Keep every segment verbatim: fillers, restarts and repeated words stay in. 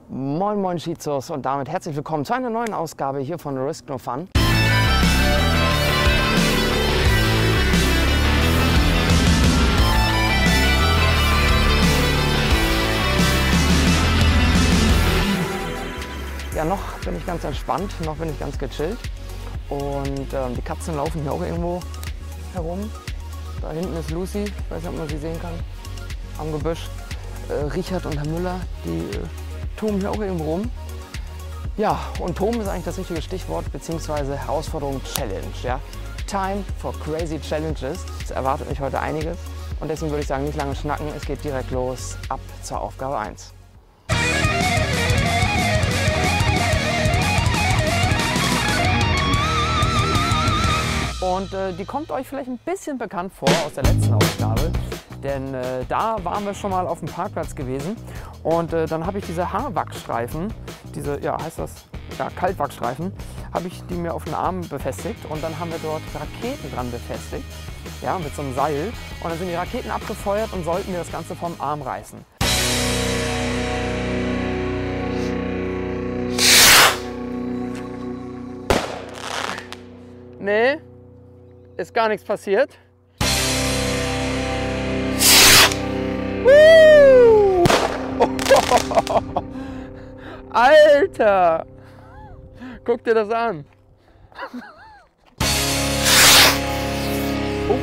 Moin Moin Schizos und damit herzlich willkommen zu einer neuen Ausgabe hier von Risk No Fun. Ja, noch bin ich ganz entspannt, noch bin ich ganz gechillt und ähm, die Katzen laufen hier auch irgendwo herum. Da hinten ist Lucy, ich weiß nicht, ob man sie sehen kann, am Gebüsch. Äh, Richard und Herr Müller, die äh, toben hier auch irgendwo rum. Ja, und toben ist eigentlich das richtige Stichwort, beziehungsweise Herausforderung Challenge. Ja? Time for crazy challenges. Es erwartet mich heute einiges und deswegen würde ich sagen, nicht lange schnacken, es geht direkt los, ab zur Aufgabe eins. Und äh, die kommt euch vielleicht ein bisschen bekannt vor aus der letzten Ausgabe, denn äh, da waren wir schon mal auf dem Parkplatz gewesen und äh, dann habe ich diese Haarwachsstreifen, diese, ja, heißt das, ja, Kaltwachsstreifen, habe ich die mir auf den Arm befestigt und dann haben wir dort Raketen dran befestigt, ja, mit so einem Seil und dann sind die Raketen abgefeuert und sollten mir das Ganze vom Arm reißen. Nee. Ist gar nichts passiert. Woo! Oh, Alter! Guck dir das an. Oh.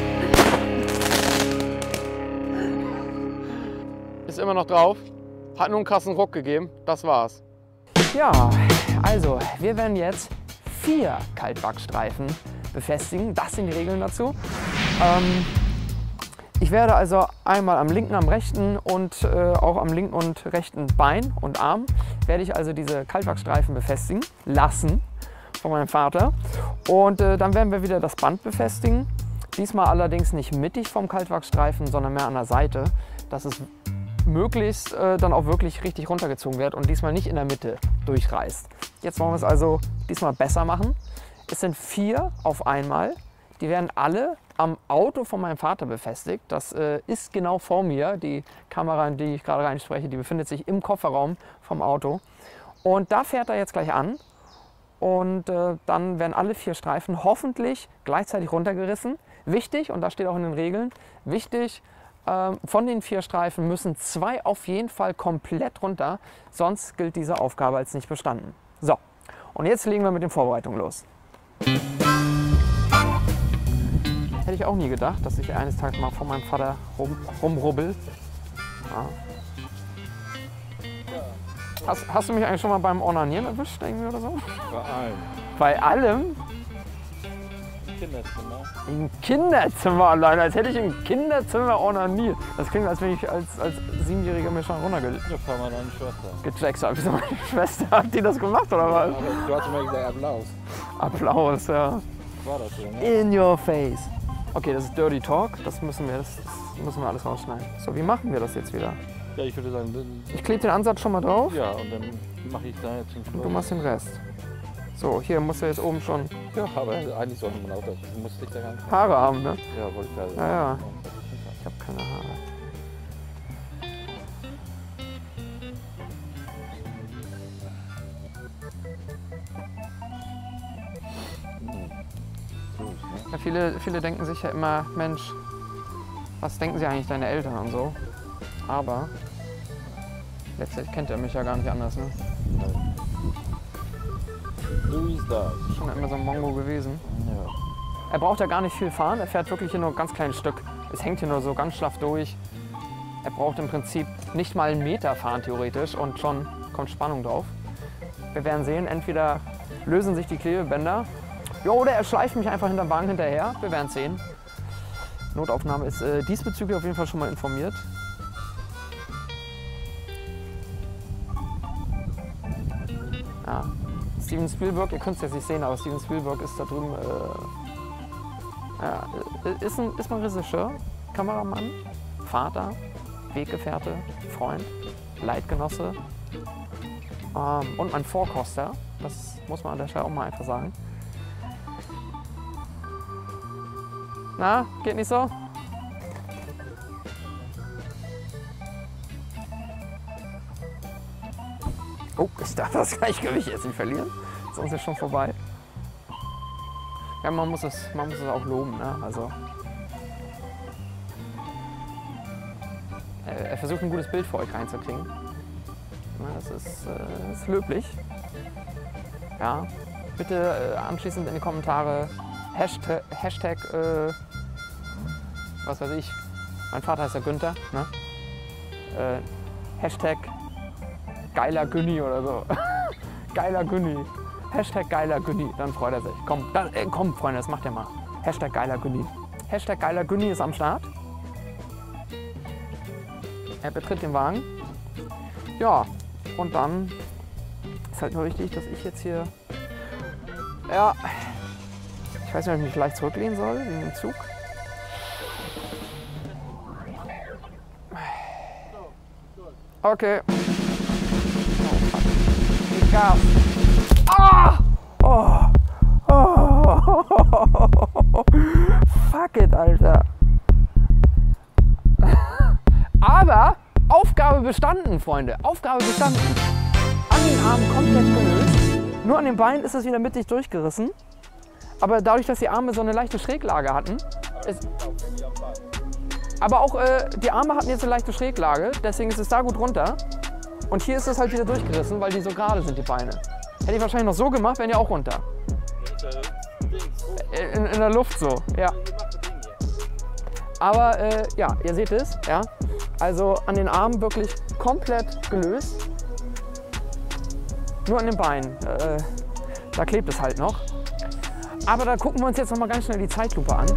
Ist immer noch drauf. Hat nur einen krassen Ruck gegeben. Das war's. Ja, also wir werden jetzt vier Kaltwachsstreifen befestigen. Das sind die Regeln dazu. Ähm, ich werde also einmal am linken, am rechten und äh, auch am linken und rechten Bein und Arm werde ich also diese Kaltwachsstreifen befestigen lassen von meinem Vater. Und äh, dann werden wir wieder das Band befestigen. Diesmal allerdings nicht mittig vom Kaltwachsstreifen, sondern mehr an der Seite, dass es möglichst äh, dann auch wirklich richtig runtergezogen wird und diesmal nicht in der Mitte durchreißt. Jetzt wollen wir es also diesmal besser machen. Es sind vier auf einmal. Die werden alle am Auto von meinem Vater befestigt. Das äh, ist genau vor mir. Die Kamera, in die ich gerade reinspreche, die befindet sich im Kofferraum vom Auto. Und da fährt er jetzt gleich an. Und äh, dann werden alle vier Streifen hoffentlich gleichzeitig runtergerissen. Wichtig, und das steht auch in den Regeln, wichtig, äh, von den vier Streifen müssen zwei auf jeden Fall komplett runter. Sonst gilt diese Aufgabe als nicht bestanden. So, und jetzt legen wir mit den Vorbereitungen los. Hätte ich auch nie gedacht, dass ich eines Tages mal von meinem Vater rum, rumrubbel. Ja. Hast, hast du mich eigentlich schon mal beim Onanieren erwischt irgendwie oder so? Bei allem. Bei allem? Im Kinderzimmer. Im Kinderzimmer allein, als hätte ich im Kinderzimmer onaniert. Das klingt, als wenn ich als, als Siebenjähriger mir schon runtergecheckt Ja, fahr mal deine Schwester. habe. Wieso meine Schwester? Hat die das gemacht oder was? Aber du hast immer gesagt Applaus. Applaus, ja. War das so, ne? In your face. Okay, das ist Dirty Talk, das müssen wir, das, das müssen wir alles rausschneiden. So, wie machen wir das jetzt wieder? Ja, ich würde sagen, dann, Ich klebe den Ansatz schon mal drauf ja, und dann mache ich da jetzt den und Schluss. du machst den Rest. So, hier muss er jetzt oben schon Ja, aber eigentlich sollte man auch das. Du musst dich da gar nicht. Haare haben, ne? Ja, wollte ich da. Ja, ja. Ich habe keine Haare. Ja, viele, viele denken sich ja immer, Mensch, was denken sie eigentlich deine Eltern und so? Aber letztlich kennt er mich ja gar nicht anders, ne? So ist das. Schon immer so ein Mongo gewesen. Ja. Er braucht ja gar nicht viel fahren, er fährt wirklich hier nur ein ganz kleines Stück. Es hängt hier nur so ganz schlaff durch. Er braucht im Prinzip nicht mal einen Meter fahren theoretisch und schon kommt Spannung drauf. Wir werden sehen, entweder lösen sich die Klebebänder, ja, oder er schleift mich einfach hinterm Wagen hinterher. Wir werden sehen. Notaufnahme ist äh, diesbezüglich auf jeden Fall schon mal informiert. Ja. Steven Spielberg, ihr könnt es jetzt nicht sehen, aber Steven Spielberg ist da drüben, äh, ja, ist, ein, ist ein Regisseur, Kameramann, Vater, Weggefährte, Freund, Leitgenosse ähm, und mein Vorkoster. Das muss man an der Stelle auch mal einfach sagen. Na, geht nicht so? Oh, ich darf das Gleichgewicht jetzt nicht verlieren. Sonst ist es schon vorbei. Ja, man muss es, man muss es auch loben, ne? Also. Er versucht ein gutes Bild für euch reinzukriegen. Das ist, äh, ist löblich. Ja, bitte äh, anschließend in die Kommentare Hashtag, Hashtag äh, was weiß ich, mein Vater heißt ja Günther, ne? Äh, Hashtag geiler Günni oder so. Geiler Günni. Hashtag geiler Günni, dann freut er sich. Komm, dann, äh, komm Freunde, das macht ihr mal. Hashtag geiler Günni. Hashtag geiler Günni ist am Start. Er betritt den Wagen. Ja, und dann ist halt nur wichtig, dass ich jetzt hier, ja, ich weiß nicht, ob ich mich leicht zurücklehnen soll, wegen dem Zug. Okay. Oh, fuck. Gas. Ah! Oh. Oh. Fuck it, Alter. Aber Aufgabe bestanden, Freunde. Aufgabe bestanden. An den Armen komplett gelöst. Nur an den Beinen ist es wieder mittig durchgerissen. Aber dadurch, dass die Arme so eine leichte Schräglage hatten, ist aber auch äh, die Arme hatten jetzt eine leichte Schräglage, deswegen ist es da gut runter. Und hier ist es halt wieder durchgerissen, weil die so gerade sind, die Beine. Hätte ich wahrscheinlich noch so gemacht, wären die auch runter. In, in der Luft so, ja. Aber äh, ja, ihr seht es, ja. Also an den Armen wirklich komplett gelöst. Nur an den Beinen, äh, da klebt es halt noch. Aber da gucken wir uns jetzt noch mal ganz schnell die Zeitlupe an.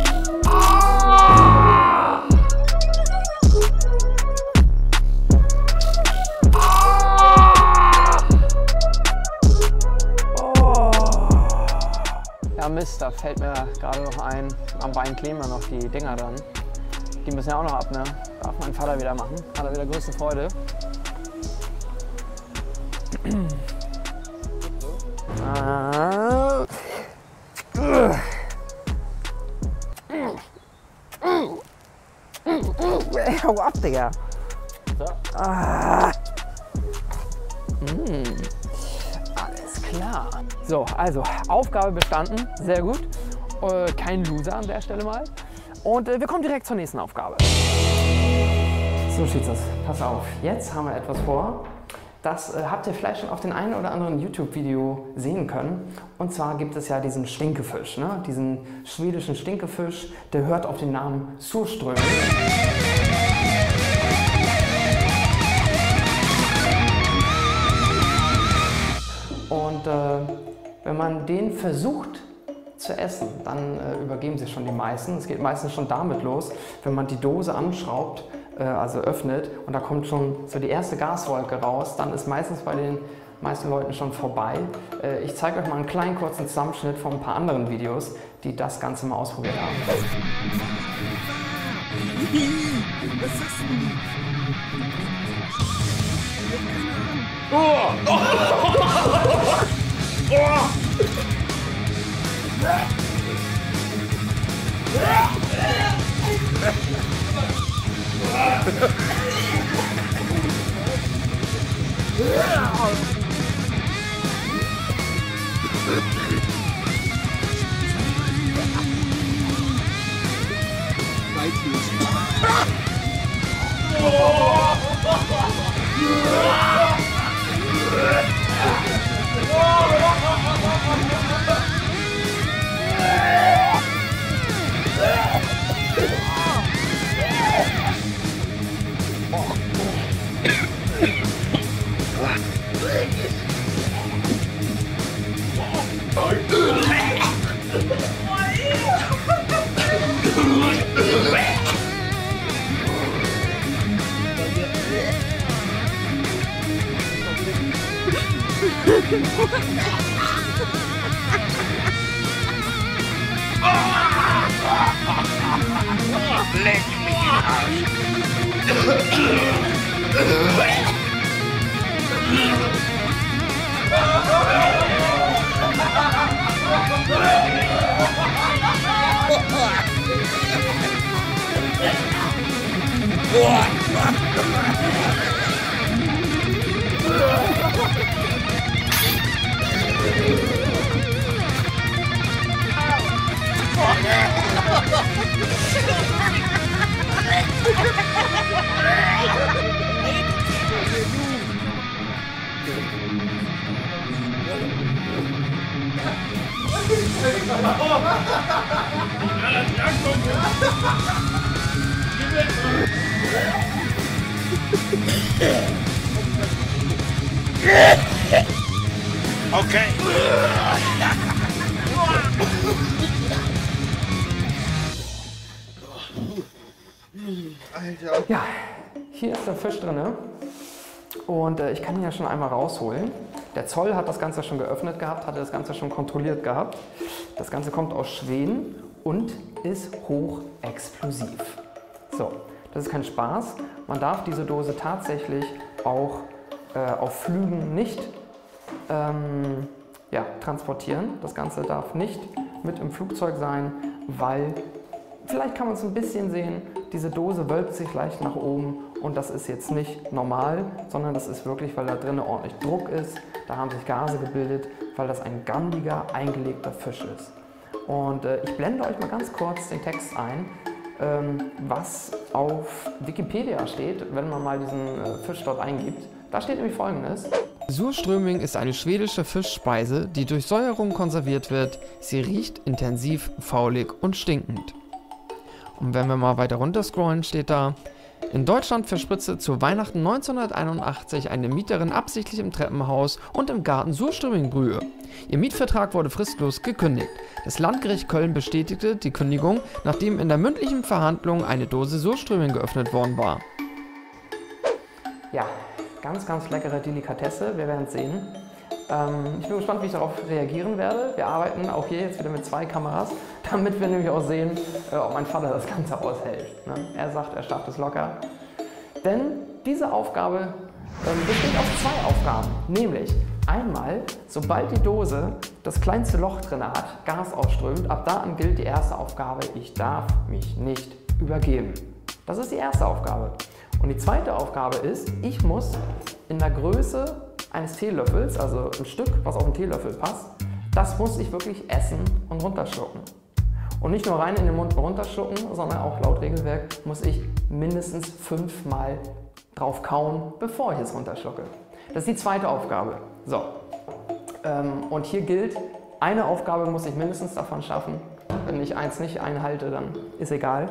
Oh. Ja Mist, da fällt mir gerade noch ein, am Bein kleben wir noch die Dinger dran. Die müssen ja auch noch ab, ne? Darf mein Vater wieder machen. Hat er wieder größte Freude. Ah. Hau ab, Digga. Ah. Mm. Alles klar. So, also Aufgabe bestanden. Sehr gut. Äh, kein Loser an der Stelle mal. Und äh, wir kommen direkt zur nächsten Aufgabe. So sieht's aus. Pass auf. Jetzt haben wir etwas vor. Das äh, habt ihr vielleicht schon auf den einen oder anderen YouTube-Video sehen können. Und zwar gibt es ja diesen Stinkefisch, ne? Diesen schwedischen Stinkefisch, der hört auf den Namen Surströmming. Und äh, wenn man den versucht zu essen, dann äh, übergeben sich schon die meisten. Es geht meistens schon damit los, wenn man die Dose anschraubt, also öffnet und da kommt schon so die erste Gaswolke raus, dann ist meistens bei den meisten Leuten schon vorbei. Ich zeige euch mal einen kleinen kurzen Zusammenschnitt von ein paar anderen Videos, die das Ganze mal ausprobiert haben. Was ist das denn? Oh! Oh! Oh! Leck mich im Arsch. Okay. Alter. Ja, hier ist der Fisch drin und äh, ich kann ihn ja schon einmal rausholen. Der Zoll hat das Ganze schon geöffnet gehabt, hatte das Ganze schon kontrolliert gehabt. Das Ganze kommt aus Schweden und ist hochexplosiv. So, das ist kein Spaß. Man darf diese Dose tatsächlich auch äh, auf Flügen nicht ähm, ja, transportieren. Das Ganze darf nicht mit im Flugzeug sein, weil, vielleicht kann man es ein bisschen sehen, diese Dose wölbt sich leicht nach oben und das ist jetzt nicht normal, sondern das ist wirklich, weil da drinnen ordentlich Druck ist. Da haben sich Gase gebildet, weil das ein gandiger, eingelegter Fisch ist. Und äh, ich blende euch mal ganz kurz den Text ein, ähm, was auf Wikipedia steht, wenn man mal diesen äh, Fisch dort eingibt. Da steht nämlich Folgendes. Surströmming ist eine schwedische Fischspeise, die durch Säuerung konserviert wird. Sie riecht intensiv, faulig und stinkend. Und wenn wir mal weiter runter scrollen, steht da: In Deutschland verspritzte zu Weihnachten neunzehnhunderteinundachtzig eine Mieterin absichtlich im Treppenhaus und im Garten Surströmmingbrühe. Ihr Mietvertrag wurde fristlos gekündigt. Das Landgericht Köln bestätigte die Kündigung, nachdem in der mündlichen Verhandlung eine Dose Surströmming geöffnet worden war. Ja, ganz, ganz leckere Delikatesse, wir werden es sehen. Ähm, ich bin gespannt, wie ich darauf reagieren werde. Wir arbeiten auch hier jetzt wieder mit zwei Kameras, damit wir nämlich auch sehen, äh, ob mein Vater das Ganze aushält. Ne? Er sagt, er schafft es locker. Denn diese Aufgabe ähm, besteht aus zwei Aufgaben. Nämlich einmal, sobald die Dose das kleinste Loch drin hat, Gas ausströmt, ab da an gilt die erste Aufgabe: Ich darf mich nicht übergeben. Das ist die erste Aufgabe. Und die zweite Aufgabe ist, ich muss in der Größe eines Teelöffels, also ein Stück, was auf den Teelöffel passt, das muss ich wirklich essen und runterschlucken. Und nicht nur rein in den Mund runterschlucken, sondern auch laut Regelwerk muss ich mindestens fünfmal drauf kauen, bevor ich es runterschlucke. Das ist die zweite Aufgabe. So. Ähm, und hier gilt, eine Aufgabe muss ich mindestens davon schaffen. Wenn ich eins nicht einhalte, dann ist egal.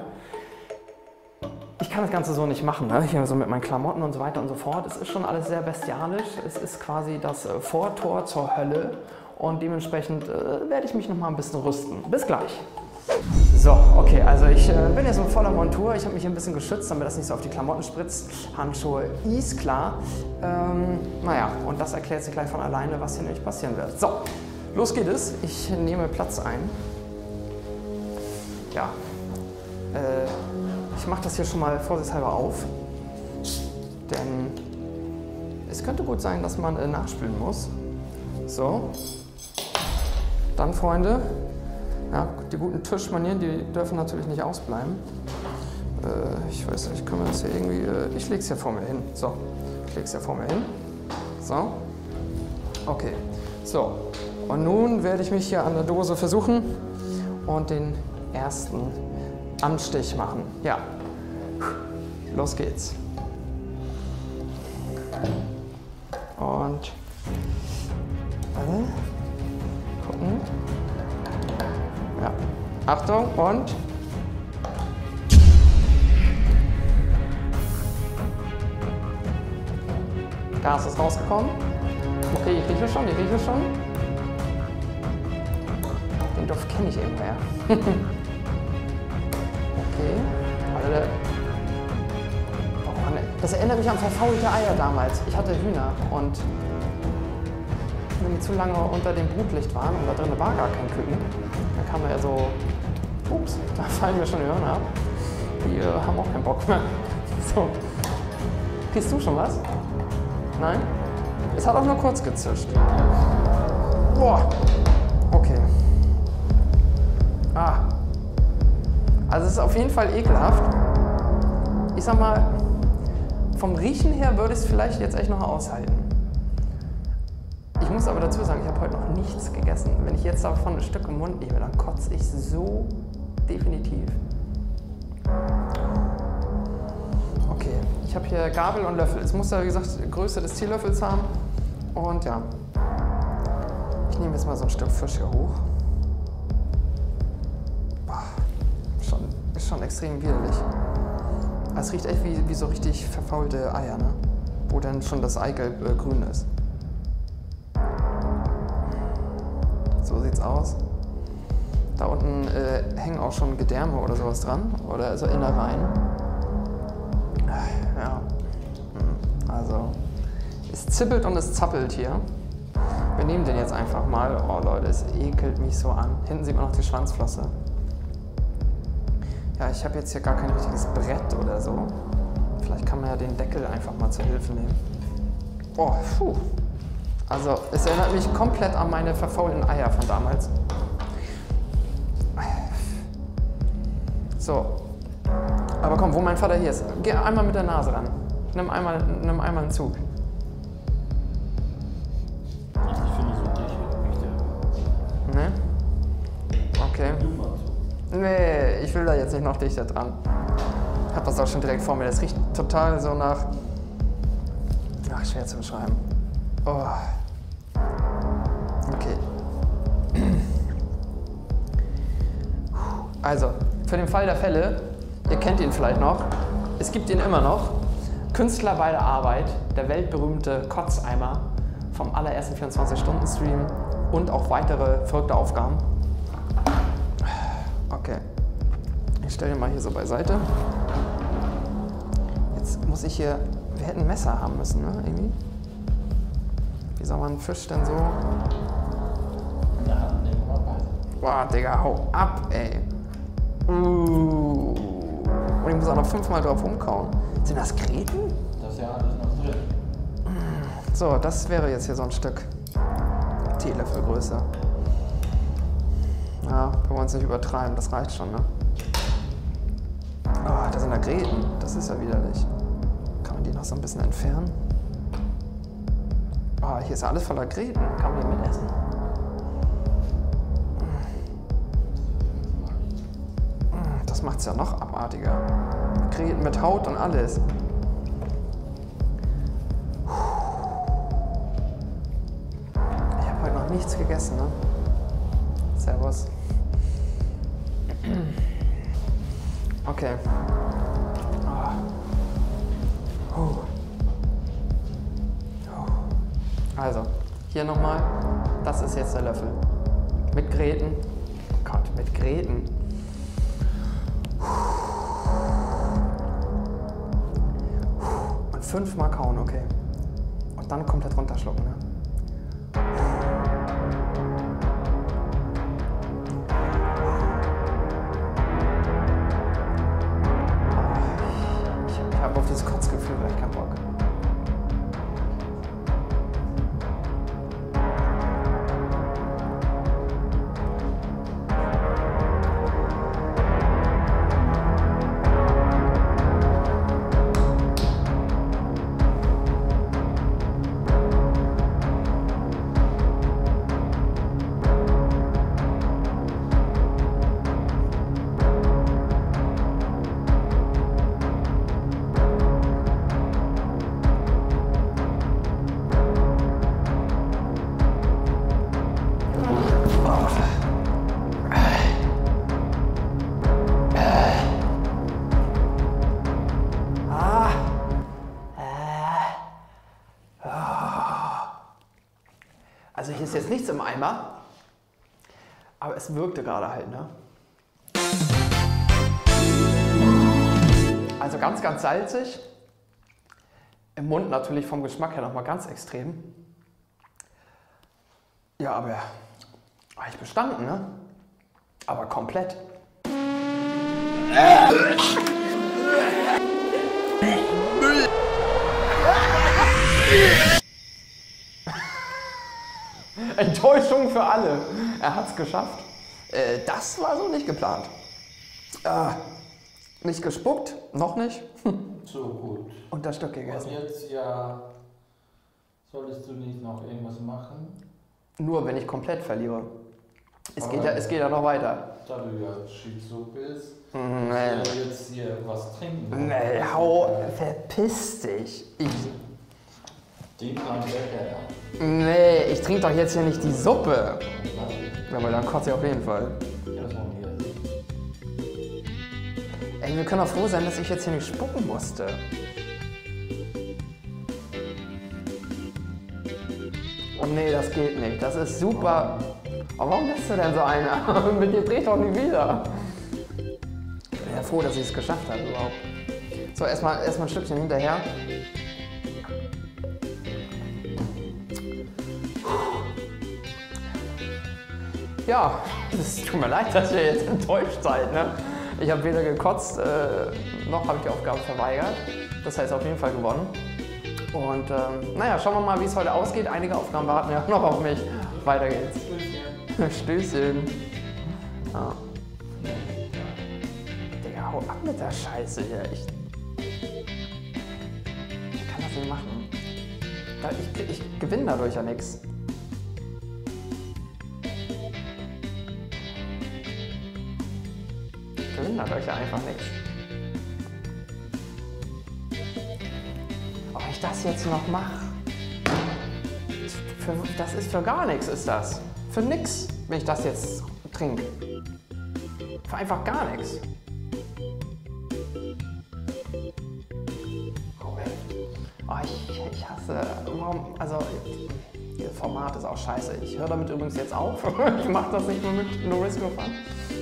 Ich kann das Ganze so nicht machen, ne? Hier so mit meinen Klamotten und so weiter und so fort. Es ist schon alles sehr bestialisch. Es ist quasi das äh, Vortor zur Hölle und dementsprechend äh, werde ich mich noch mal ein bisschen rüsten. Bis gleich. So, okay, also ich äh, bin jetzt in voller Montur. Ich habe mich hier ein bisschen geschützt, damit das nicht so auf die Klamotten spritzt. Handschuhe, ist klar. Ähm, naja, und das erklärt sich gleich von alleine, was hier nämlich passieren wird. So, los geht es. Ich nehme Platz ein. Ja, äh, ich mache das hier schon mal vorsichtshalber auf, denn es könnte gut sein, dass man äh, nachspülen muss. So, dann Freunde, ja, die guten Tischmanieren, die dürfen natürlich nicht ausbleiben. Äh, ich weiß nicht, können wir das hier irgendwie, äh, ich lege es hier vor mir hin. So, ich lege es hier vor mir hin. So, okay, so. Und nun werde ich mich hier an der Dose versuchen und den ersten Anstich machen. Ja, los geht's. Und alle gucken. Ja, Achtung und Gas ist rausgekommen. Okay, ich rieche schon, ich rieche schon. Den Duft kenne ich irgendwoher. Okay, also oh Mann, das erinnert mich an verfaulte Eier damals. Ich hatte Hühner und wenn die zu lange unter dem Brutlicht waren und da drin war gar kein Küken, dann kam da ja so, ups, da fallen mir schon die Hörner ab. Die äh, haben auch keinen Bock mehr. So, riechst du schon was? Nein? Es hat auch nur kurz gezischt. Boah, okay. Ah. Also es ist auf jeden Fall ekelhaft. Ich sag mal, vom Riechen her würde ich es vielleicht jetzt echt noch aushalten. Ich muss aber dazu sagen, ich habe heute noch nichts gegessen. Wenn ich jetzt davon ein Stück im Mund nehme, dann kotze ich so definitiv. Okay, ich habe hier Gabel und Löffel. Es muss ja, wie gesagt, die Größe des Teelöffels haben. Und ja, ich Ich nehme jetzt mal so ein Stück Fisch hier hoch. Boah, schon, ist schon extrem widerlich. Es riecht echt wie, wie so richtig verfaulte Eier, ne? Wo dann schon das Eigelb äh, grün ist. So sieht's aus. Da unten äh, hängen auch schon Gedärme oder sowas dran. Oder so Innereien. Ja. Also, es zippelt und es zappelt hier. Wir nehmen den jetzt einfach mal. Oh Leute, es ekelt mich so an. Hinten sieht man noch die Schwanzflosse. Ja, ich habe jetzt hier gar kein richtiges Brett oder so. Vielleicht kann man ja den Deckel einfach mal zur Hilfe nehmen. Oh, puh. Also, es erinnert mich komplett an meine verfaulten Eier von damals. So. Aber komm, wo mein Vater hier ist, geh einmal mit der Nase ran. Nimm einmal, nimm einmal einen Zug. Ich finde so dicht riecht der. Ne? Okay. Nee, ich will da jetzt nicht noch dichter dran. Ich hab das auch schon direkt vor mir. Das riecht total so nach... Ach, schwer zu beschreiben. Oh. Okay. Also, für den Fall der Fälle, ihr kennt ihn vielleicht noch, es gibt ihn immer noch, Künstler bei der Arbeit, der weltberühmte Kotzeimer vom allerersten vierundzwanzig-Stunden-Stream und auch weitere verrückte Aufgaben. Okay, ich stelle ihn mal hier so beiseite. Jetzt muss ich hier, wir hätten ein Messer haben müssen, ne, irgendwie? Wie soll man einen Fisch denn so... Ja, nehmen wir mal. Boah, Digga, hau ab, ey. Uh. Und ich muss auch noch fünfmal drauf umkauen. Sind das Gräten? Das ist ja alles noch drin. So, das wäre jetzt hier so ein Stück Teelöffelgröße. Ja, können wir uns nicht übertreiben, das reicht schon, ne? Oh, da sind da Gräten, das ist ja widerlich. Kann man die noch so ein bisschen entfernen? Oh, hier ist ja alles voller Gräten, kann man die mitessen? Das macht es ja noch abartiger. Gräten mit Haut und alles. Ich habe heute noch nichts gegessen, ne? Servus. Okay. Oh. Oh. Also, hier nochmal. Das ist jetzt der Löffel. Mit Gräten. Oh Gott, mit Gräten. Und fünfmal kauen, okay. Und dann komplett runterschlucken, ne? Ich habe auf dieses Kotzgefühl gleich keinen Bock. Also hier ist jetzt nichts im Eimer, aber es wirkte gerade halt, ne? Also ganz, ganz salzig. Im Mund natürlich vom Geschmack her nochmal ganz extrem. Ja, aber eigentlich bestanden, ne? Aber komplett. Enttäuschung für alle. Er hat's geschafft. Äh, das war so nicht geplant. Äh, nicht gespuckt, noch nicht. So gut. Und das Stück gegessen. Und jetzt ja, solltest du nicht noch irgendwas machen? Nur wenn ich komplett verliere. Es geht ja, es geht ja noch weiter. Da du ja Shizu bist, Nee. musst du ja jetzt hier was trinken. Nee, hau, verpiss dich. Ich, Die kann Decke. Nee, ich trinke doch jetzt hier nicht die Suppe. Ja, weil dann kotze ich auf jeden Fall. Ja, das machen wir. Ey, wir können doch froh sein, dass ich jetzt hier nicht spucken musste. Oh nee, das geht nicht. Das ist super. Aber warum bist du denn so einer? Mit dir dreht doch nie wieder. Ich bin ja froh, dass ich es geschafft habe überhaupt. So, erstmal erstmal ein Stückchen hinterher. Ja, es tut mir leid, dass ihr jetzt enttäuscht seid. Ne? Ich habe weder gekotzt, äh, noch habe ich die Aufgabe verweigert. Das heißt auf jeden Fall gewonnen. Und ähm, naja, schauen wir mal, wie es heute ausgeht. Einige Aufgaben warten ja noch auf mich. Weiter geht's. Stößchen. Ja. Digga, hau ab mit der Scheiße hier. Ich, ich kann das nicht machen. Ich, ich gewinne dadurch ja nichts. Ich gewinne dadurch ja einfach nichts. Ob ich das jetzt noch mache? Das ist für gar nichts, ist das. Für nix, wenn ich das jetzt trinke. Für einfach gar nichts. Oh, ich, ich hasse, warum, also, ihr Format ist auch scheiße. Ich höre damit übrigens jetzt auf. Ich mache das nicht mehr mit No Risk No Fun.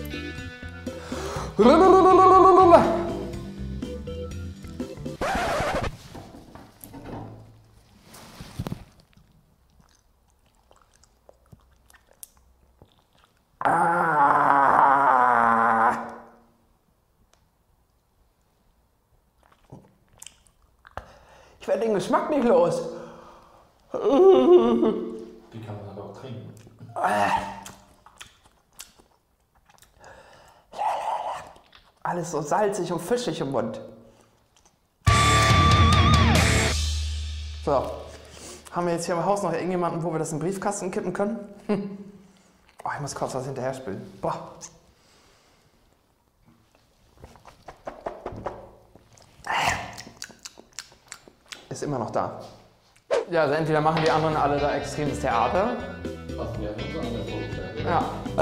Ich werde den Geschmack nicht los. Die kann man aber auch trinken. Alles so salzig und fischig im Mund. So, haben wir jetzt hier im Haus noch irgendjemanden, wo wir das in den Briefkasten kippen können? Hm. Oh, ich muss kurz was hinterher spülen. Boah. Ist immer noch da. Ja, also entweder machen die anderen alle da extremes Theater. Was wir uns anders vorgestellt. Ja.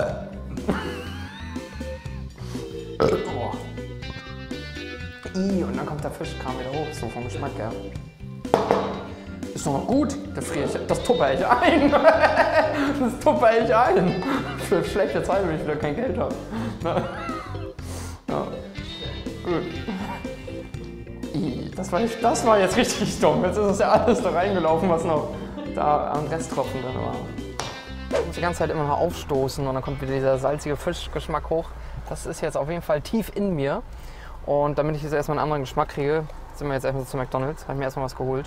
Oh. I, und dann kommt der Fischkram wieder hoch, so vom Geschmack her. Ist doch noch gut, das, friere ich, das tupper ich ein. Das tupper ich ein. Für schlechte Zeit, wenn ich wieder kein Geld habe. Ja. I, das, war, das war jetzt richtig dumm. Jetzt ist es ja alles da reingelaufen, was noch da am Resttropfen drin war. Ich muss die ganze Zeit immer noch aufstoßen und dann kommt wieder dieser salzige Fischgeschmack hoch. Das ist jetzt auf jeden Fall tief in mir. Und damit ich jetzt erstmal einen anderen Geschmack kriege, sind wir jetzt erstmal zu McDonald's. Habe ich mir erstmal was geholt.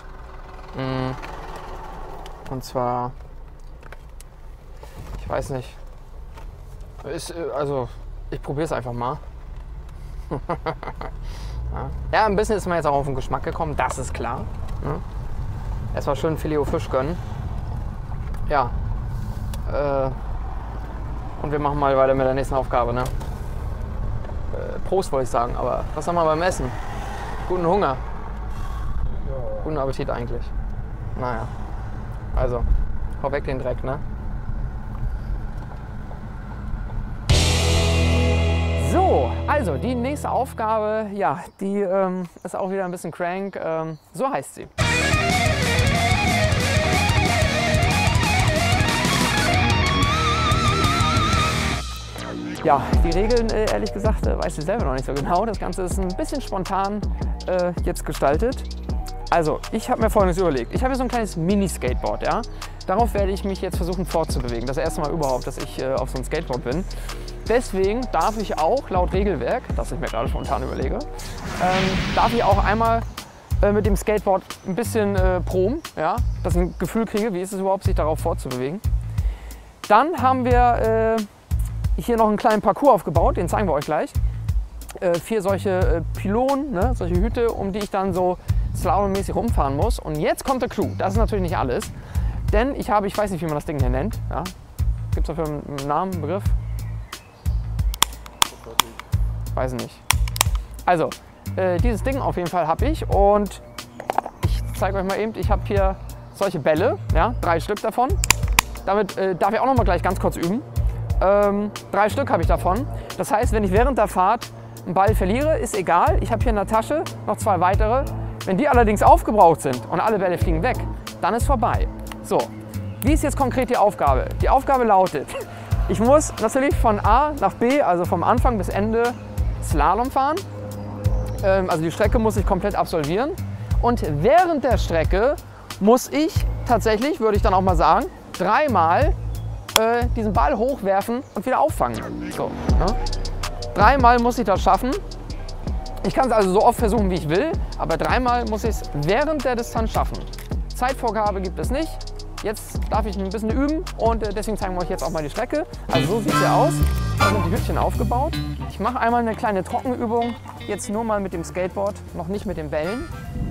Und zwar, ich weiß nicht, ist, also ich probiere es einfach mal. Ja, ein bisschen ist man jetzt auch auf den Geschmack gekommen, das ist klar. Erstmal schön Filet-O-Fisch gönnen. Ja. Äh, und wir machen mal weiter mit der nächsten Aufgabe. Ne? Äh, Prost wollte ich sagen, aber was haben wir beim Essen? Guten Hunger. Ja. Guten Appetit eigentlich. Naja. Also, hau weg den Dreck, ne? So, also die nächste Aufgabe, ja, die ähm, ist auch wieder ein bisschen crank. Ähm, so heißt sie. Ja, die Regeln, äh, ehrlich gesagt, äh, weiß ich selber noch nicht so genau. Das Ganze ist ein bisschen spontan äh, jetzt gestaltet. Also, ich habe mir Folgendes überlegt. Ich habe hier so ein kleines Mini-Skateboard, ja. Darauf werde ich mich jetzt versuchen fortzubewegen. Das erste Mal überhaupt, dass ich äh, auf so einem Skateboard bin. Deswegen darf ich auch laut Regelwerk, das ich mir gerade spontan überlege, ähm, darf ich auch einmal äh, mit dem Skateboard ein bisschen äh, proben, ja, dass ich ein Gefühl kriege, wie ist es überhaupt, sich darauf fortzubewegen. Dann haben wir äh, hier noch einen kleinen Parcours aufgebaut, den zeigen wir euch gleich. Äh, vier solche äh, Pylonen, ne, solche Hüte, um die ich dann so slalommäßig rumfahren muss. Und jetzt kommt der Clou, das ist natürlich nicht alles, denn ich habe, ich weiß nicht, wie man das Ding hier nennt, ja. Gibt es dafür einen Namen, einen Begriff? Weiß nicht. Also, äh, dieses Ding auf jeden Fall habe ich und ich zeige euch mal eben, ich habe hier solche Bälle, ja, drei Stück davon. Damit äh, darf ich auch noch mal gleich ganz kurz üben. Ähm, drei Stück habe ich davon. Das heißt, wenn ich während der Fahrt einen Ball verliere, ist egal. Ich habe hier in der Tasche noch zwei weitere. Wenn die allerdings aufgebraucht sind und alle Bälle fliegen weg, dann ist vorbei. So, wie ist jetzt konkret die Aufgabe? Die Aufgabe lautet, ich muss natürlich von A nach B, also vom Anfang bis Ende, Slalom fahren. Ähm, also die Strecke muss ich komplett absolvieren. Und während der Strecke muss ich tatsächlich, würde ich dann auch mal sagen, dreimal äh, diesen Ball hochwerfen und wieder auffangen. So, ne? Dreimal muss ich das schaffen. Ich kann es also so oft versuchen, wie ich will, aber dreimal muss ich es während der Distanz schaffen. Zeitvorgabe gibt es nicht. Jetzt darf ich ein bisschen üben und äh, deswegen zeigen wir euch jetzt auch mal die Strecke. Also so sieht sie aus. Da sind die Hütchen aufgebaut. Ich mache einmal eine kleine Trockenübung, jetzt nur mal mit dem Skateboard, noch nicht mit den Bällen.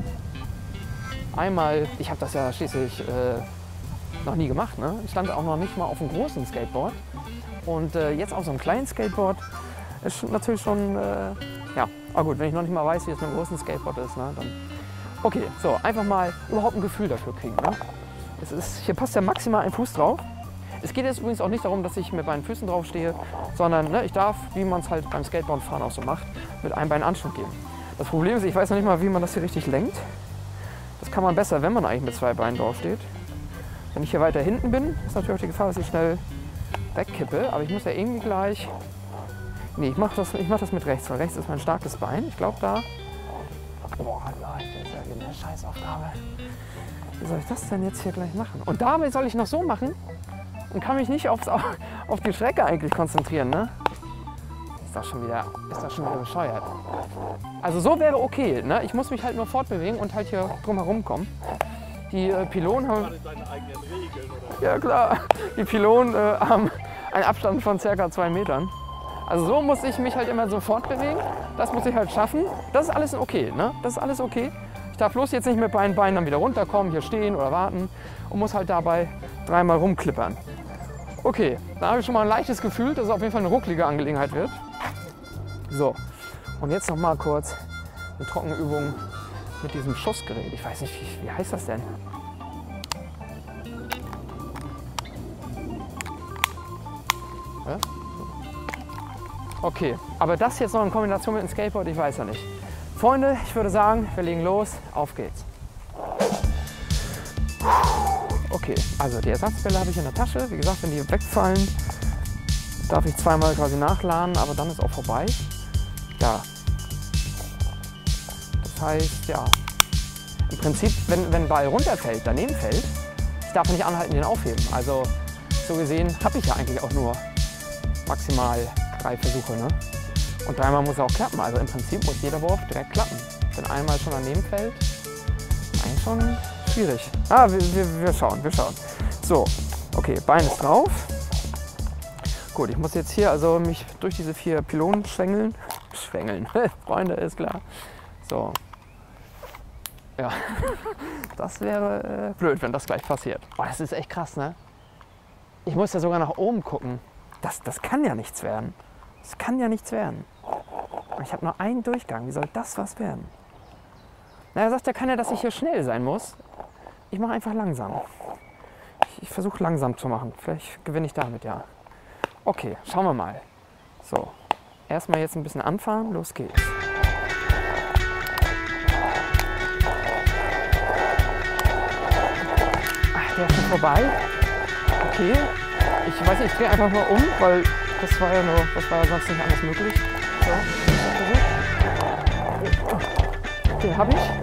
Einmal, ich habe das ja schließlich äh, noch nie gemacht, ne? Ich stand auch noch nicht mal auf einem großen Skateboard und äh, jetzt auf so einem kleinen Skateboard ist natürlich schon, äh, ja, aber gut, wenn ich noch nicht mal weiß, wie es mit einem großen Skateboard ist, ne, dann, okay, so, einfach mal überhaupt ein Gefühl dafür kriegen, ne? Es ist, hier passt ja maximal ein Fuß drauf. Es geht jetzt übrigens auch nicht darum, dass ich mit meinen Füßen drauf stehe, sondern ne, ich darf, wie man es halt beim Skateboardfahren auch so macht, mit einem Bein Anschub geben. Das Problem ist, ich weiß noch nicht mal, wie man das hier richtig lenkt. Das kann man besser, wenn man eigentlich mit zwei Beinen drauf steht. Wenn ich hier weiter hinten bin, ist natürlich auch die Gefahr, dass ich schnell wegkippe. Aber ich muss ja irgendwie gleich... Nee, ich mache das, ich mach das mit rechts, weil rechts ist mein starkes Bein. Ich glaube da... Boah, Leute, das ist ja eine Scheißaufgabe. Wie soll ich das denn jetzt hier gleich machen? Und dabei soll ich noch so machen und kann mich nicht aufs, auf die Strecke eigentlich konzentrieren, ne? Ist das schon wieder, ist das schon wieder bescheuert. Also so wäre okay, ne? Ich muss mich halt nur fortbewegen und halt hier drum herum kommen. Die äh, Pylonen haben... Deine eigenen Regeln, oder? Ja klar, die Pylonen äh, haben einen Abstand von ca. zwei Metern. Also so muss ich mich halt immer so fortbewegen. Das muss ich halt schaffen. Das ist alles okay, ne? Das ist alles okay. Ich darf bloß jetzt nicht mit beiden Beinen dann wieder runterkommen, hier stehen oder warten und muss halt dabei dreimal rumklippern. Okay, da habe ich schon mal ein leichtes Gefühl, dass es auf jeden Fall eine rucklige Angelegenheit wird. So, und jetzt noch mal kurz eine Trockenübung mit diesem Schussgerät. Ich weiß nicht, wie, wie heißt das denn? Ja? Okay, aber das jetzt noch in Kombination mit dem Skateboard, ich weiß ja nicht. Freunde, ich würde sagen, wir legen los, auf geht's. Okay, also die Ersatzbälle habe ich in der Tasche. Wie gesagt, wenn die wegfallen, darf ich zweimal quasi nachladen, aber dann ist auch vorbei. Ja. Das heißt, ja, im Prinzip, wenn, wenn ein Ball runterfällt, daneben fällt, ich darf nicht anhalten, den aufheben. Also so gesehen habe ich ja eigentlich auch nur maximal drei Versuche, ne? Und dreimal muss er auch klappen. Also im Prinzip muss jeder Wurf direkt klappen. Wenn einmal schon daneben fällt, eigentlich schon schwierig. Ah, wir, wir, wir schauen, wir schauen. So, okay, Bein ist drauf. Gut, ich muss jetzt hier also mich durch diese vier Pylonen schwängeln. Schwängeln, Freunde, ist klar. So. Ja, das wäre äh, blöd, wenn das gleich passiert. Boah, das ist echt krass, ne? Ich muss ja sogar nach oben gucken. Das, das kann ja nichts werden. Das kann ja nichts werden. Ich habe nur einen Durchgang. Wie soll das was werden? Na, er sagt ja keiner, dass ich hier schnell sein muss. Ich mache einfach langsam. Ich, ich versuche langsam zu machen. Vielleicht gewinne ich damit, ja. Okay, schauen wir mal. So, erstmal jetzt ein bisschen anfahren. Los geht's. Ach, der ist schon vorbei. Okay. Ich weiß nicht, ich drehe einfach mal um, weil das war ja nur, das war ja sonst nicht anders möglich. So, den habe ich.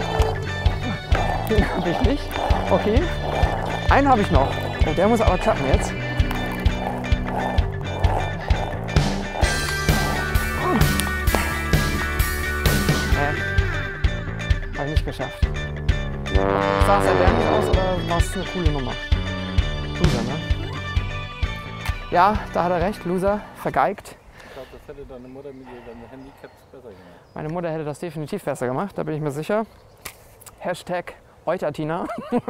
Den habe ich nicht. Okay. Einen habe ich noch. Und der muss aber klappen jetzt. Äh, habe ich nicht geschafft. Sah es erbärmlich aus oder war es eine coole Nummer? Loser, ne? Ja, da hat er recht, Loser, vergeigt. Ich glaube, das hätte deine Mutter mit deinen Handicaps besser gemacht. Meine Mutter hätte das definitiv besser gemacht, da bin ich mir sicher. Hashtag Eutertina.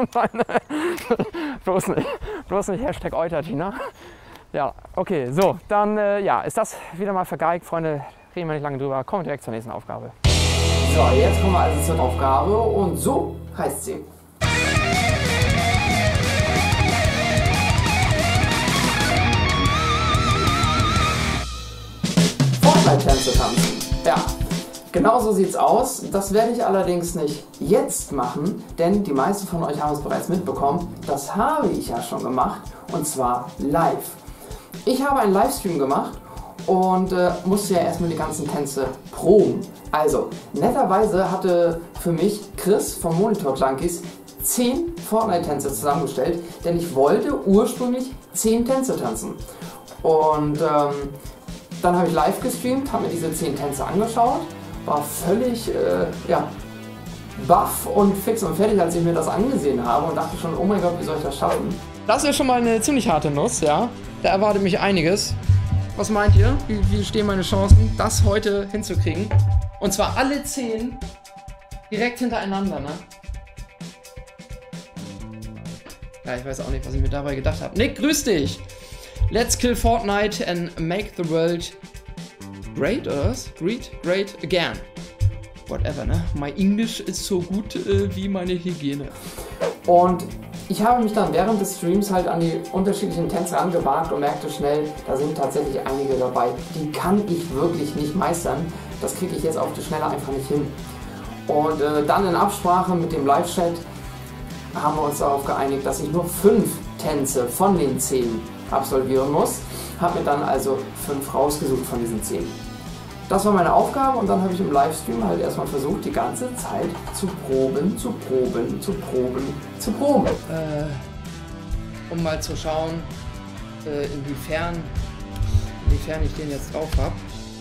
bloß nicht, bloß nicht Hashtag Eutertina. Ja, okay, so, dann äh, ja, ist das wieder mal vergeigt. Freunde, reden wir nicht lange drüber, kommen wir direkt zur nächsten Aufgabe. So, jetzt kommen wir also zur Aufgabe und so heißt sie. Genau so sieht's aus. Das werde ich allerdings nicht jetzt machen, denn die meisten von euch haben es bereits mitbekommen. Das habe ich ja schon gemacht, und zwar live. Ich habe einen Livestream gemacht und äh, musste ja erstmal die ganzen Tänze proben. Also, netterweise hatte für mich Chris vom Monitor Junkies zehn Fortnite-Tänze zusammengestellt, denn ich wollte ursprünglich zehn Tänze tanzen. Und ähm, dann habe ich live gestreamt, habe mir diese zehn Tänze angeschaut, war völlig äh, ja, baff und fix und fertig, als ich mir das angesehen habe, und dachte schon, oh mein Gott, wie soll ich das schaffen? Das ist schon mal eine ziemlich harte Nuss, ja. Da erwartet mich einiges. Was meint ihr? Wie, wie stehen meine Chancen, das heute hinzukriegen? Und zwar alle zehn direkt hintereinander, ne? Ja, ich weiß auch nicht, was ich mir dabei gedacht habe. Nick, grüß dich! Let's kill Fortnite and make the world great, oder was? Great? Great again. Whatever, ne? My English ist so gut äh, wie meine Hygiene. Und ich habe mich dann während des Streams halt an die unterschiedlichen Tänze angewagt und merkte schnell, da sind tatsächlich einige dabei, die kann ich wirklich nicht meistern. Das kriege ich jetzt auf die Schnelle einfach nicht hin. Und äh, dann in Absprache mit dem Live-Chat haben wir uns darauf geeinigt, dass ich nur fünf Tänze von den zehn absolvieren muss. Habe mir dann also fünf rausgesucht von diesen zehn. Das war meine Aufgabe, und dann habe ich im Livestream halt erstmal versucht, die ganze Zeit zu proben, zu proben, zu proben, zu proben. Äh, um mal zu schauen, äh, inwiefern, inwiefern ich den jetzt drauf habe.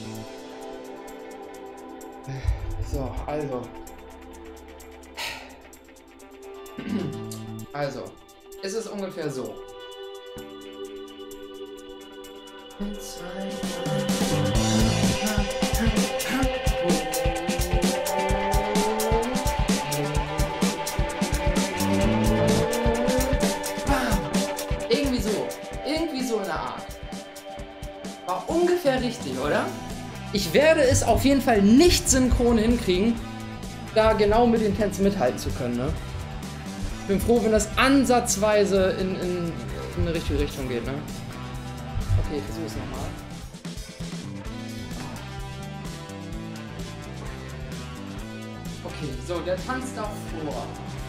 So, also. Also, ist es ungefähr so. Irgendwie so. Irgendwie so in der Art. War ungefähr richtig, oder? Ich werde es auf jeden Fall nicht synchron hinkriegen, da genau mit den Tänzen mithalten zu können, ne? Ich bin froh, wenn das ansatzweise in, in, in eine richtige Richtung geht, ne? Okay, ich versuche es nochmal. Okay, so, der Tanz davor.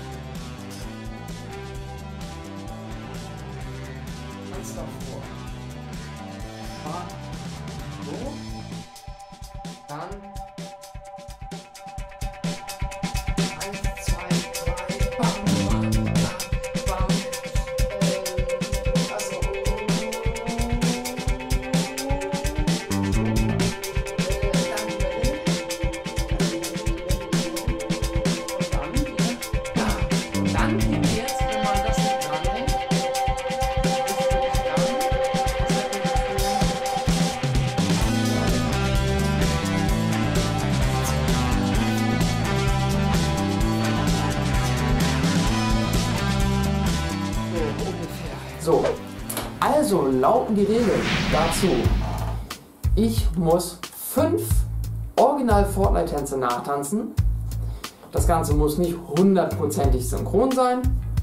Tanz davor. Mal so. Dann. So, also lauten die Regeln dazu. Ich muss fünf Original Fortnite-Tänze nachtanzen. Das Ganze muss nicht hundertprozentig synchron sein.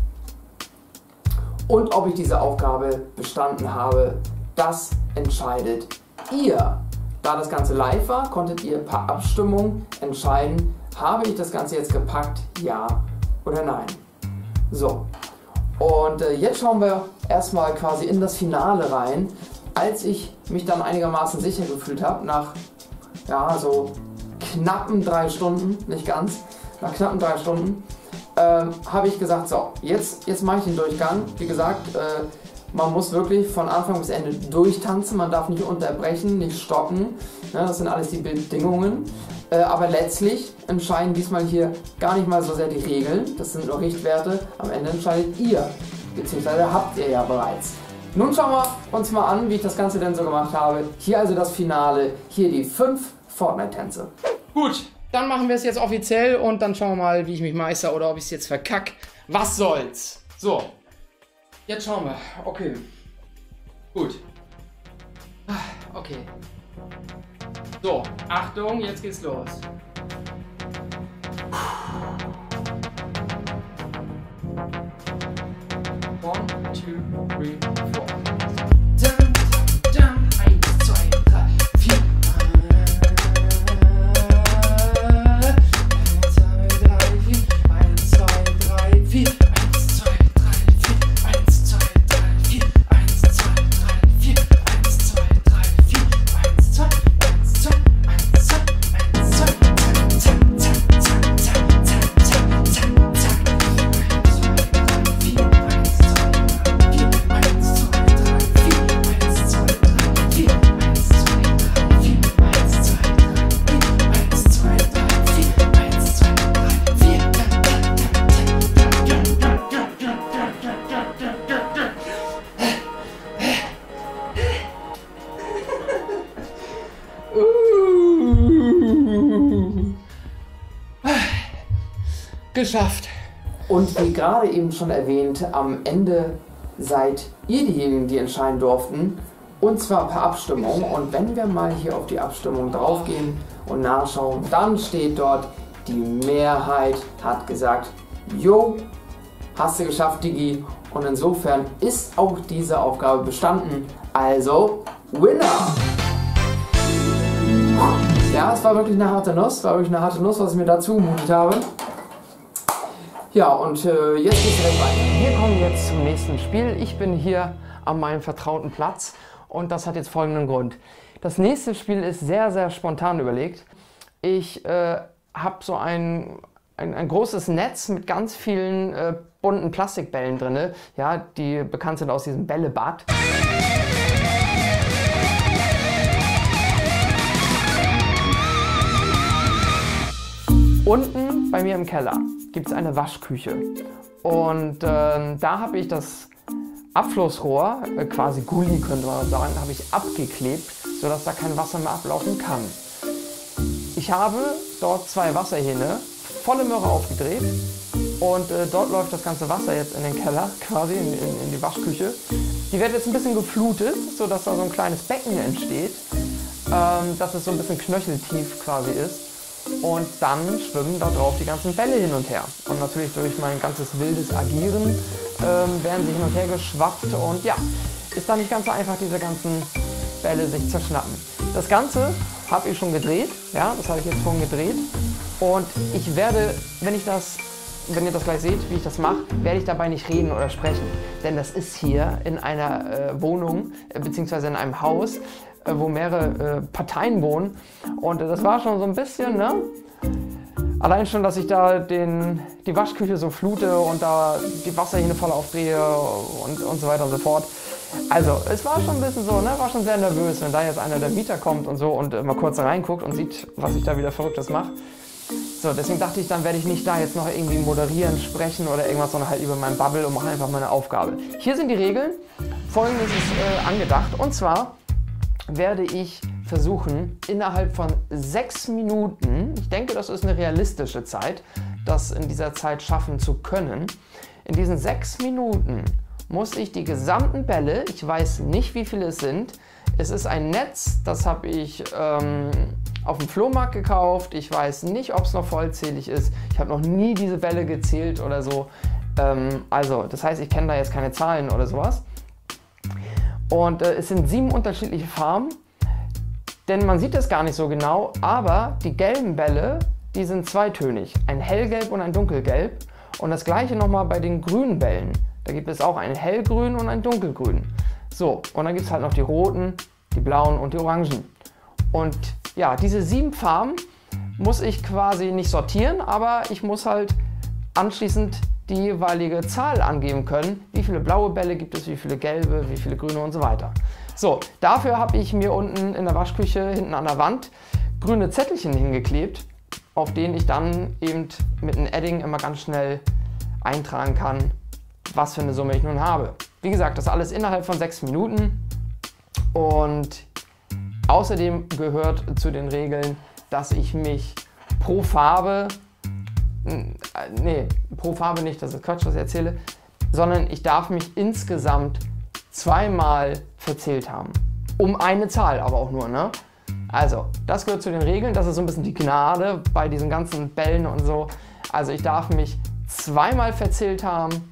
Und ob ich diese Aufgabe bestanden habe, das entscheidet ihr. Da das Ganze live war, konntet ihr per Abstimmung entscheiden, habe ich das Ganze jetzt gepackt, ja oder nein. So. Und äh, jetzt schauen wir erstmal quasi in das Finale rein. Als ich mich dann einigermaßen sicher gefühlt habe, nach ja, so knappen drei Stunden, nicht ganz, nach knappen drei Stunden, äh, habe ich gesagt, so, jetzt, jetzt mache ich den Durchgang. Wie gesagt, äh, man muss wirklich von Anfang bis Ende durchtanzen, man darf nicht unterbrechen, nicht stoppen. Ja, das sind alles die Bedingungen. Äh, aber letztlich entscheiden diesmal hier gar nicht mal so sehr die Regeln, das sind nur Richtwerte, am Ende entscheidet ihr, beziehungsweise habt ihr ja bereits. Nun schauen wir uns mal an, wie ich das Ganze denn so gemacht habe. Hier also das Finale, hier die fünf Fortnite-Tänze. Gut, dann machen wir es jetzt offiziell und dann schauen wir mal, wie ich mich meister oder ob ich es jetzt verkack. Was soll's? So, jetzt schauen wir. Okay, gut. Okay. So, Achtung, jetzt geht's los. One, two, three, four. Jump, jump, eins, zwei, drei, vier. Geschafft. Und wie gerade eben schon erwähnt, am Ende seid ihr diejenigen, die entscheiden durften. Und zwar per Abstimmung. Und wenn wir mal hier auf die Abstimmung draufgehen und nachschauen, dann steht dort, die Mehrheit hat gesagt, jo, hast du geschafft, Digi. Und insofern ist auch diese Aufgabe bestanden. Also, Winner! Ja, es war wirklich eine harte Nuss. War wirklich eine harte Nuss, was ich mir dazu gemutet habe. Ja, und äh, jetzt geht's direkt weiter. Wir kommen jetzt zum nächsten Spiel. Ich bin hier an meinem vertrauten Platz und das hat jetzt folgenden Grund. Das nächste Spiel ist sehr, sehr spontan überlegt. Ich äh, habe so ein, ein, ein großes Netz mit ganz vielen äh, bunten Plastikbällen drin, ja, die bekannt sind aus diesem Bällebad. Unten bei mir im Keller gibt es eine Waschküche und äh, da habe ich das Abflussrohr, äh, quasi Gully könnte man sagen, habe ich abgeklebt, sodass da kein Wasser mehr ablaufen kann. Ich habe dort zwei Wasserhähne, volle Möhre aufgedreht und äh, dort läuft das ganze Wasser jetzt in den Keller, quasi in, in, in die Waschküche. Die wird jetzt ein bisschen geflutet, sodass da so ein kleines Becken entsteht, ähm, dass es so ein bisschen knöcheltief quasi ist. Und dann schwimmen da drauf die ganzen Bälle hin und her. Und natürlich durch mein ganzes wildes Agieren ähm, werden sie hin und her geschwappt. Und ja, ist dann nicht ganz so einfach, diese ganzen Bälle sich zerschnappen. Das Ganze habe ich schon gedreht. Ja, das habe ich jetzt schon gedreht. Und ich werde, wenn ich das, wenn ihr das gleich seht, wie ich das mache, werde ich dabei nicht reden oder sprechen. Denn das ist hier in einer äh, Wohnung, äh, beziehungsweise in einem Haus, wo mehrere äh, Parteien wohnen und äh, das war schon so ein bisschen, ne? Allein schon, dass ich da den, die Waschküche so flute und da die Wasserhähne voll aufdrehe und, und so weiter und so fort. Also, es war schon ein bisschen so, ne? War schon sehr nervös, wenn da jetzt einer der Mieter kommt und so und äh, mal kurz reinguckt und sieht, was ich da wieder Verrücktes mache. So, deswegen dachte ich, dann werde ich nicht da jetzt noch irgendwie moderieren, sprechen oder irgendwas, sondern halt über meinen Bubble und mache einfach meine Aufgabe. Hier sind die Regeln. Folgendes ist äh, angedacht und zwar werde ich versuchen, innerhalb von sechs Minuten, ich denke, das ist eine realistische Zeit, das in dieser Zeit schaffen zu können. In diesen sechs Minuten muss ich die gesamten Bälle, ich weiß nicht, wie viele es sind, es ist ein Netz, das habe ich ähm, auf dem Flohmarkt gekauft, ich weiß nicht, ob es noch vollzählig ist, ich habe noch nie diese Bälle gezählt oder so, ähm, also das heißt, ich kenne da jetzt keine Zahlen oder sowas. Und äh, es sind sieben unterschiedliche Farben, denn man sieht es gar nicht so genau, aber die gelben Bälle, die sind zweitönig, ein hellgelb und ein dunkelgelb. Und das gleiche nochmal bei den grünen Bällen, da gibt es auch ein hellgrün und ein dunkelgrün. So, und dann gibt es halt noch die roten, die blauen und die orangen. Und ja, diese sieben Farben muss ich quasi nicht sortieren, aber ich muss halt anschließend die jeweilige Zahl angeben können, wie viele blaue Bälle gibt es, wie viele gelbe, wie viele grüne und so weiter. So, dafür habe ich mir unten in der Waschküche hinten an der Wand grüne Zettelchen hingeklebt, auf denen ich dann eben mit einem Edding immer ganz schnell eintragen kann, was für eine Summe ich nun habe. Wie gesagt, das alles innerhalb von sechs Minuten und außerdem gehört zu den Regeln, dass ich mich pro Farbe Nee, pro Farbe nicht, das ist Quatsch, was ich erzähle, sondern ich darf mich insgesamt zweimal verzählt haben. Um eine Zahl aber auch nur, ne? Also, das gehört zu den Regeln, das ist so ein bisschen die Gnade bei diesen ganzen Bällen und so. Also ich darf mich zweimal verzählt haben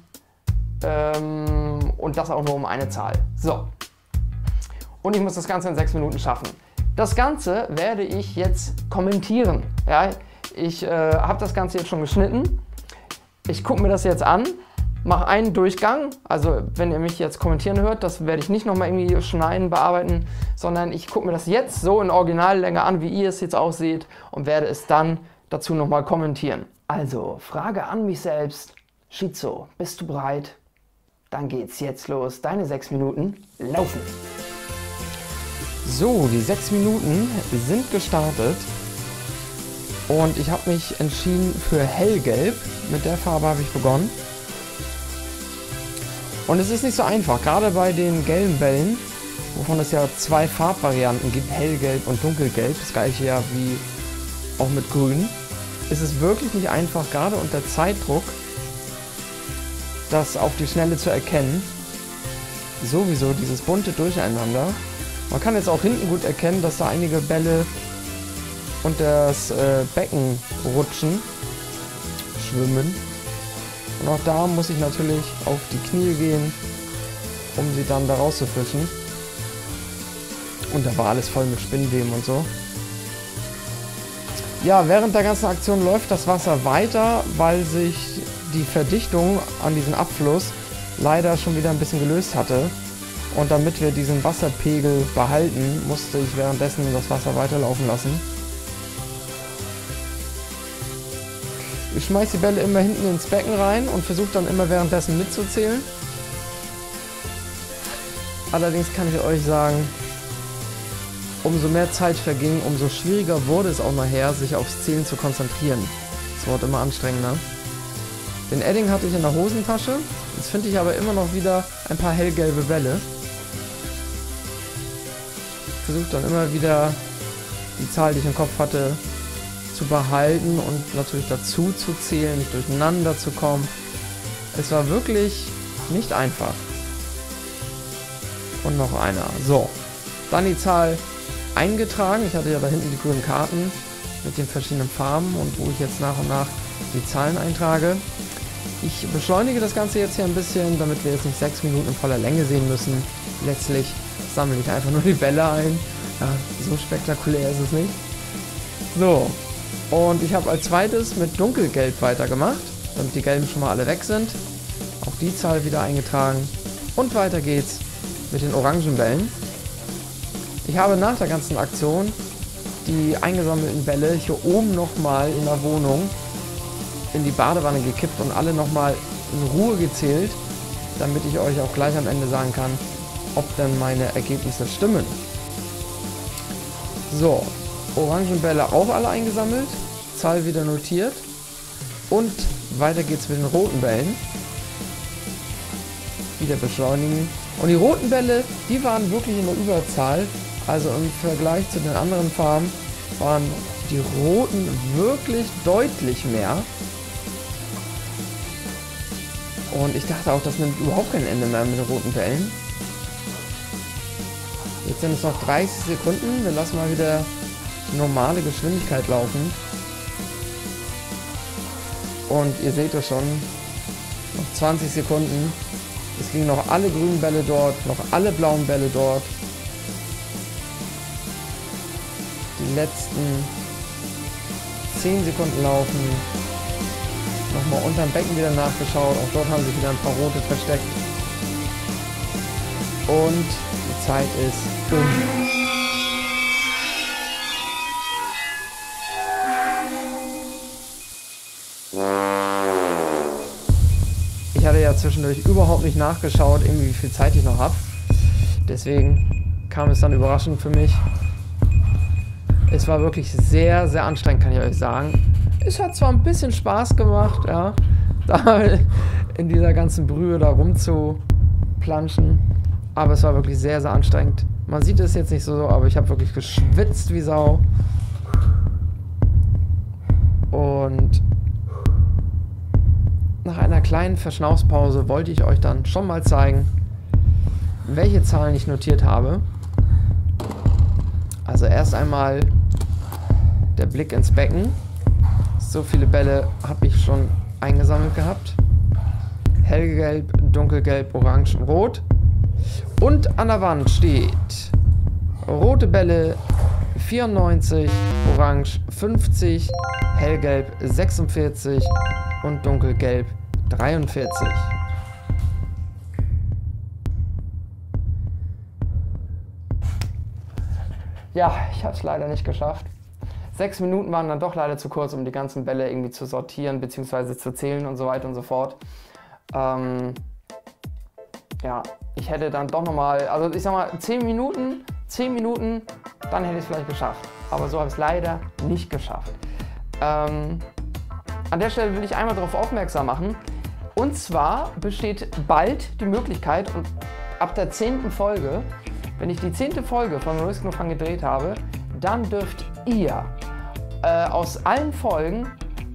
ähm, und das auch nur um eine Zahl. So. Und ich muss das Ganze in sechs Minuten schaffen. Das Ganze werde ich jetzt kommentieren. Ja? Ich äh, habe das Ganze jetzt schon geschnitten. Ich gucke mir das jetzt an, mache einen Durchgang. Also wenn ihr mich jetzt kommentieren hört, das werde ich nicht nochmal irgendwie schneiden, bearbeiten, sondern ich gucke mir das jetzt so in Originallänge an, wie ihr es jetzt auch seht und werde es dann dazu nochmal kommentieren. Also, Frage an mich selbst. Shizo, bist du bereit? Dann geht's jetzt los. Deine sechs Minuten laufen. So, die sechs Minuten sind gestartet. Und ich habe mich entschieden für hellgelb. Mit der Farbe habe ich begonnen. Und es ist nicht so einfach, gerade bei den gelben Bällen, wovon es ja zwei Farbvarianten gibt, hellgelb und dunkelgelb, das gleiche ja wie auch mit grün. ist es wirklich nicht einfach, gerade unter Zeitdruck, das auf die Schnelle zu erkennen. Sowieso dieses bunte Durcheinander. Man kann jetzt auch hinten gut erkennen, dass da einige Bälle unter das äh, Becken rutschen, schwimmen. Und auch da muss ich natürlich auf die Knie gehen, um sie dann da rauszufischen. Und da war alles voll mit Spinnweben und so. Ja, während der ganzen Aktion läuft das Wasser weiter, weil sich die Verdichtung an diesem Abfluss leider schon wieder ein bisschen gelöst hatte. Und damit wir diesen Wasserpegel behalten, musste ich währenddessen das Wasser weiterlaufen lassen. Ich schmeiße die Bälle immer hinten ins Becken rein und versuche dann immer währenddessen mitzuzählen. Allerdings kann ich euch sagen, umso mehr Zeit verging, umso schwieriger wurde es auch nachher, sich aufs Zählen zu konzentrieren. Das wird immer anstrengender. Den Edding hatte ich in der Hosentasche. Jetzt finde ich aber immer noch wieder ein paar hellgelbe Bälle. Ich versuche dann immer wieder die Zahl, die ich im Kopf hatte, zu behalten und natürlich dazu zu zählen, nicht durcheinander zu kommen. Es war wirklich nicht einfach. Und noch einer. So, dann die Zahl eingetragen. Ich hatte ja da hinten die grünen Karten mit den verschiedenen Farben und wo ich jetzt nach und nach die Zahlen eintrage. Ich beschleunige das Ganze jetzt hier ein bisschen, damit wir jetzt nicht sechs Minuten in voller Länge sehen müssen. Letztlich sammle ich einfach nur die Bälle ein. Ja, so spektakulär ist es nicht. So, und ich habe als zweites mit dunkelgelb weitergemacht, damit die gelben schon mal alle weg sind. Auch die Zahl wieder eingetragen. Und weiter geht's mit den orangen Bällen. Ich habe nach der ganzen Aktion die eingesammelten Bälle hier oben nochmal in der Wohnung in die Badewanne gekippt und alle nochmal in Ruhe gezählt, damit ich euch auch gleich am Ende sagen kann, ob denn meine Ergebnisse stimmen. So, Orangenbälle auch alle eingesammelt, Zahl wieder notiert und weiter geht's mit den roten Bällen. Wieder beschleunigen. Und die roten Bälle, die waren wirklich in der Überzahl, also im Vergleich zu den anderen Farben waren die roten wirklich deutlich mehr. Und ich dachte auch, das nimmt überhaupt kein Ende mehr mit den roten Bällen. Jetzt sind es noch dreißig Sekunden. Wir lassen mal wieder die normale Geschwindigkeit laufen. Und ihr seht es schon, noch zwanzig Sekunden. Es liegen noch alle grünen Bälle dort, noch alle blauen Bälle dort. Die letzten zehn Sekunden laufen. Nochmal unterm Becken wieder nachgeschaut. Auch dort haben sich wieder ein paar rote versteckt. Und die Zeit ist um. Ich hatte ja zwischendurch überhaupt nicht nachgeschaut, irgendwie wie viel Zeit ich noch habe. Deswegen kam es dann überraschend für mich. Es war wirklich sehr, sehr anstrengend, kann ich euch sagen. Es hat zwar ein bisschen Spaß gemacht, ja, da in dieser ganzen Brühe da rumzuplanschen, aber es war wirklich sehr, sehr anstrengend. Man sieht es jetzt nicht so, aber ich habe wirklich geschwitzt wie Sau. Und nach einer kleinen Verschnaufspause wollte ich euch dann schon mal zeigen, welche Zahlen ich notiert habe. Also erst einmal der Blick ins Becken. So viele Bälle habe ich schon eingesammelt gehabt. Hellgelb, dunkelgelb, orange und rot. Und an der Wand steht rote Bälle vierundneunzig, orange fünfzig, hellgelb sechsundvierzig und dunkelgelb dreiundvierzig. Ja, ich habe es leider nicht geschafft. Sechs Minuten waren dann doch leider zu kurz, um die ganzen Bälle irgendwie zu sortieren bzw. zu zählen und so weiter und so fort. Ähm, ja, ich hätte dann doch nochmal, also ich sag mal, zehn Minuten, zehn Minuten, dann hätte ich es vielleicht geschafft. Aber so habe ich es leider nicht geschafft. Ähm, an der Stelle will ich einmal darauf aufmerksam machen. Und zwar besteht bald die Möglichkeit, und ab der zehnten Folge, wenn ich die zehnte Folge von Risk No Fun gedreht habe, dann dürft ihr äh, aus allen Folgen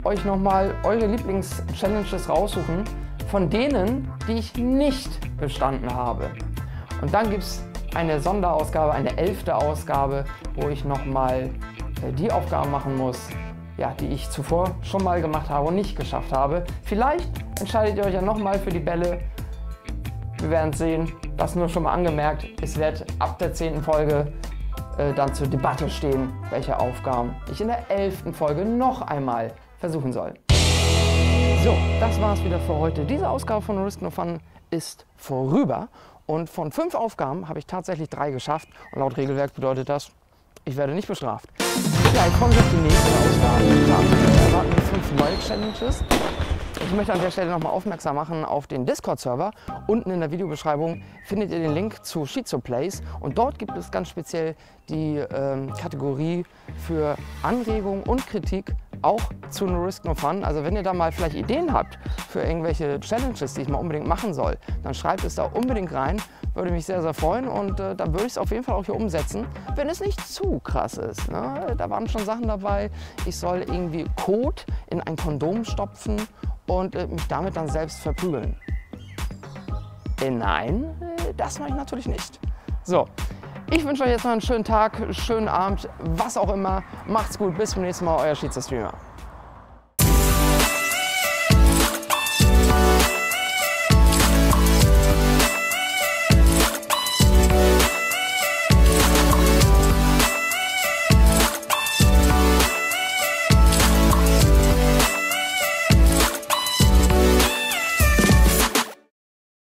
euch nochmal eure Lieblings-Challenges raussuchen, von denen, die ich nicht bestanden habe. Und dann gibt es eine Sonderausgabe, eine elfte Ausgabe, wo ich nochmal äh, die Aufgaben machen muss, ja, die ich zuvor schon mal gemacht habe und nicht geschafft habe. Vielleicht entscheidet ihr euch ja nochmal für die Bälle. Wir werden sehen. Das nur schon mal angemerkt. Es wird ab der zehnten Folge äh, dann zur Debatte stehen, welche Aufgaben ich in der elften Folge noch einmal versuchen soll. So, das war es wieder für heute. Diese Ausgabe von No Risk No Fun ist vorüber. Und von fünf Aufgaben habe ich tatsächlich drei geschafft. Und laut Regelwerk bedeutet das, ich werde nicht bestraft. Ja, ich freue mich auf die nächste Ausgabe. Da erwarten mich fünf neue Challenges. Ich möchte an der Stelle nochmal aufmerksam machen auf den Discord-Server. Unten in der Videobeschreibung findet ihr den Link zu Shizoplays. Und dort gibt es ganz speziell die ähm, Kategorie für Anregungen und Kritik auch zu No Risk No Fun. Also wenn ihr da mal vielleicht Ideen habt für irgendwelche Challenges, die ich mal unbedingt machen soll, dann schreibt es da unbedingt rein. Würde mich sehr, sehr freuen und äh, dann würde ich es auf jeden Fall auch hier umsetzen, wenn es nicht zu krass ist. Ne? Da waren schon Sachen dabei, ich soll irgendwie Kot in ein Kondom stopfen und äh, mich damit dann selbst verprügeln. Äh, nein, äh, das mache ich natürlich nicht. So, ich wünsche euch jetzt noch einen schönen Tag, schönen Abend, was auch immer. Macht's gut, bis zum nächsten Mal, euer Shizo Streamer.